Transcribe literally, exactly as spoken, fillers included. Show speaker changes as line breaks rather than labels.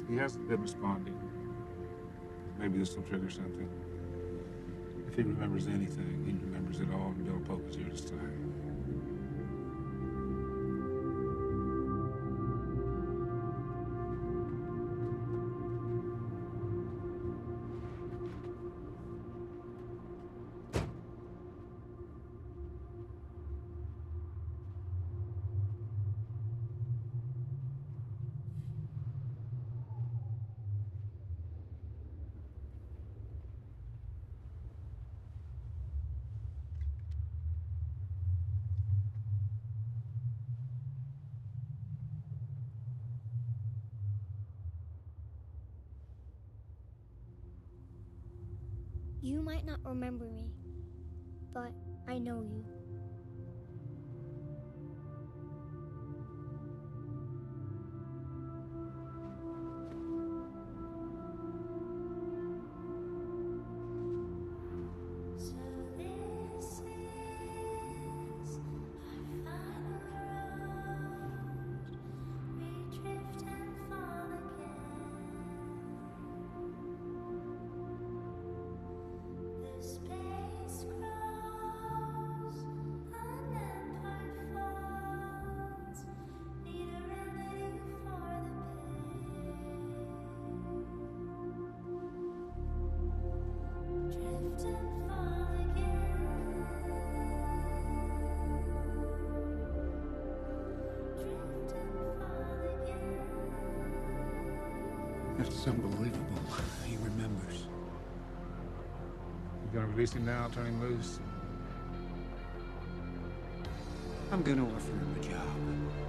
He hasn't been responding. Maybe this will trigger something. If he remembers anything, he remembers it all, and Bill Pope is here to stay.
You might not remember me, but I know you.
That's unbelievable. He remembers.
You gonna release him now, turn him loose?
I'm gonna offer him a job.